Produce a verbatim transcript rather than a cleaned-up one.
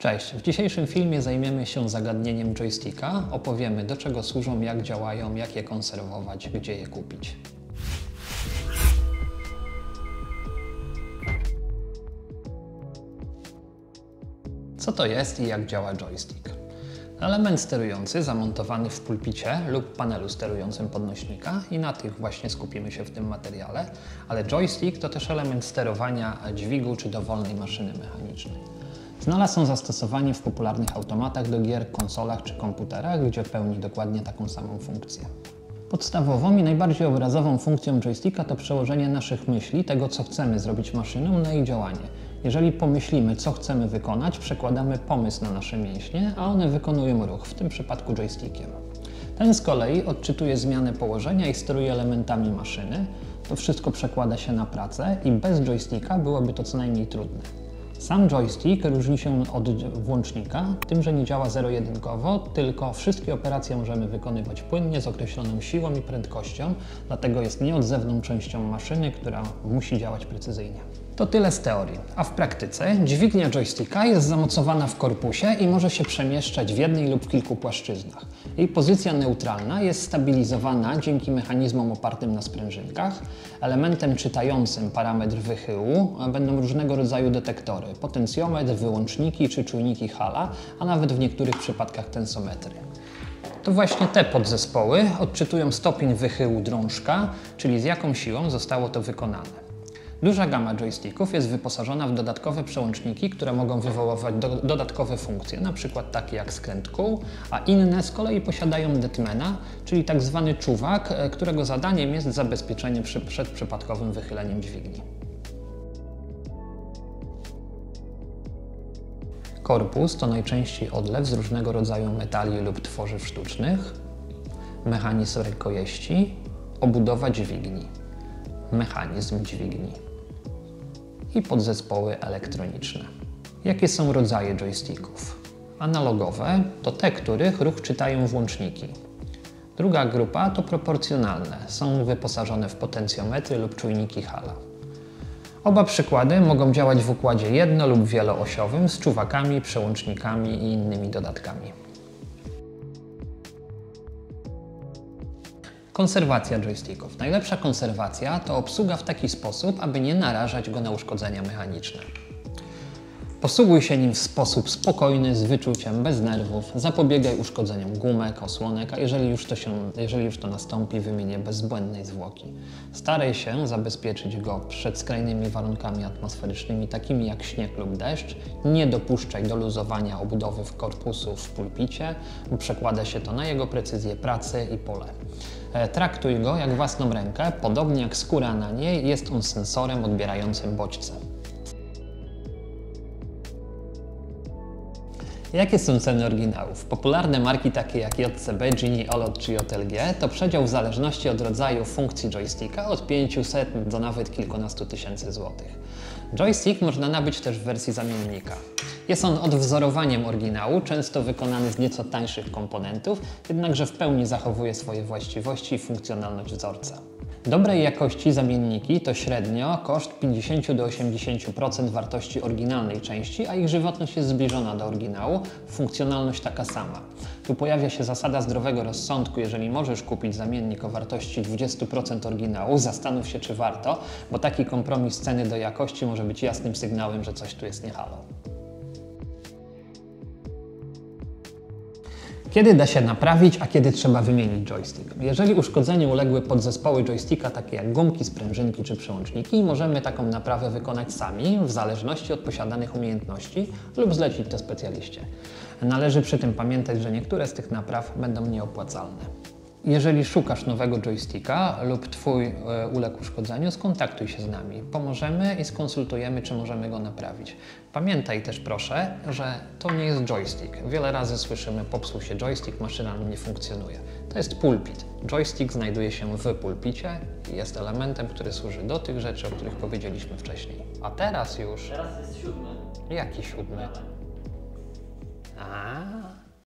Cześć! W dzisiejszym filmie zajmiemy się zagadnieniem joysticka. Opowiemy, do czego służą, jak działają, jak je konserwować, gdzie je kupić. Co to jest i jak działa joystick? Element sterujący zamontowany w pulpicie lub panelu sterującym podnośnika i na tych właśnie skupimy się w tym materiale, ale joystick to też element sterowania dźwigu czy dowolnej maszyny mechanicznej. Znalazł on zastosowanie w popularnych automatach do gier, konsolach czy komputerach, gdzie pełni dokładnie taką samą funkcję. Podstawową i najbardziej obrazową funkcją joysticka to przełożenie naszych myśli, tego co chcemy zrobić maszyną, na jej działanie. Jeżeli pomyślimy, co chcemy wykonać, przekładamy pomysł na nasze mięśnie, a one wykonują ruch, w tym przypadku joystickiem. Ten z kolei odczytuje zmianę położenia i steruje elementami maszyny. To wszystko przekłada się na pracę i bez joysticka byłoby to co najmniej trudne. Sam joystick różni się od włącznika tym, że nie działa zero-jedynkowo, tylko wszystkie operacje możemy wykonywać płynnie z określoną siłą i prędkością, dlatego jest nieodzewną częścią maszyny, która musi działać precyzyjnie. To tyle z teorii, a w praktyce dźwignia joysticka jest zamocowana w korpusie i może się przemieszczać w jednej lub w kilku płaszczyznach. Jej pozycja neutralna jest stabilizowana dzięki mechanizmom opartym na sprężynkach. Elementem czytającym parametr wychyłu będą różnego rodzaju detektory, potencjometr, wyłączniki czy czujniki Halla, a nawet w niektórych przypadkach tensometry. To właśnie te podzespoły odczytują stopień wychyłu drążka, czyli z jaką siłą zostało to wykonane. Duża gama joysticków jest wyposażona w dodatkowe przełączniki, które mogą wywoływać do, dodatkowe funkcje, np. takie jak skręt kół, a inne z kolei posiadają detmana, czyli tak zwany czuwak, którego zadaniem jest zabezpieczenie przy, przed przypadkowym wychyleniem dźwigni. Korpus to najczęściej odlew z różnego rodzaju metali lub tworzyw sztucznych, mechanizm rękojeści, obudowa dźwigni, mechanizm dźwigni i podzespoły elektroniczne. Jakie są rodzaje joysticków? Analogowe to te, których ruch czytają włączniki. Druga grupa to proporcjonalne, są wyposażone w potencjometry lub czujniki Halla. Oba przykłady mogą działać w układzie jedno- lub wieloosiowym z czuwakami, przełącznikami i innymi dodatkami. Konserwacja joysticków. Najlepsza konserwacja to obsługa w taki sposób, aby nie narażać go na uszkodzenia mechaniczne. Posługuj się nim w sposób spokojny, z wyczuciem, bez nerwów. Zapobiegaj uszkodzeniom gumek, osłonek, a jeżeli już to, się, jeżeli już to nastąpi, wymienię bezbłędnej zwłoki. Staraj się zabezpieczyć go przed skrajnymi warunkami atmosferycznymi, takimi jak śnieg lub deszcz. Nie dopuszczaj do luzowania obudowy w korpusu w pulpicie, bo przekłada się to na jego precyzję pracy i pole. Traktuj go jak własną rękę, podobnie jak skóra na niej, jest on sensorem odbierającym bodźce. Jakie są ceny oryginałów? Popularne marki takie jak J C B, Genie, Olot czy J L G to przedział w zależności od rodzaju funkcji joysticka od pięciuset do nawet kilkunastu tysięcy złotych. Joystick można nabyć też w wersji zamiennika. Jest on odwzorowaniem oryginału, często wykonany z nieco tańszych komponentów, jednakże w pełni zachowuje swoje właściwości i funkcjonalność wzorca. Dobrej jakości zamienniki to średnio koszt pięćdziesiąt do osiemdziesięciu procent wartości oryginalnej części, a ich żywotność jest zbliżona do oryginału, funkcjonalność taka sama. Tu pojawia się zasada zdrowego rozsądku, jeżeli możesz kupić zamiennik o wartości dwudziestu procent oryginału, zastanów się czy warto, bo taki kompromis ceny do jakości może być jasnym sygnałem, że coś tu jest nie halo. Kiedy da się naprawić, a kiedy trzeba wymienić joystick? Jeżeli uszkodzeniu uległy podzespoły joysticka, takie jak gumki, sprężynki czy przełączniki, możemy taką naprawę wykonać sami, w zależności od posiadanych umiejętności lub zlecić to specjaliście. Należy przy tym pamiętać, że niektóre z tych napraw będą nieopłacalne. Jeżeli szukasz nowego joysticka lub Twój e, uległ uszkodzeniu, skontaktuj się z nami. Pomożemy i skonsultujemy, czy możemy go naprawić. Pamiętaj też proszę, że to nie jest joystick. Wiele razy słyszymy, popsuł się joystick, maszyna nie funkcjonuje. To jest pulpit. Joystick znajduje się w pulpicie i jest elementem, który służy do tych rzeczy, o których powiedzieliśmy wcześniej. A teraz już... Teraz jest siódmy. Jaki siódmy?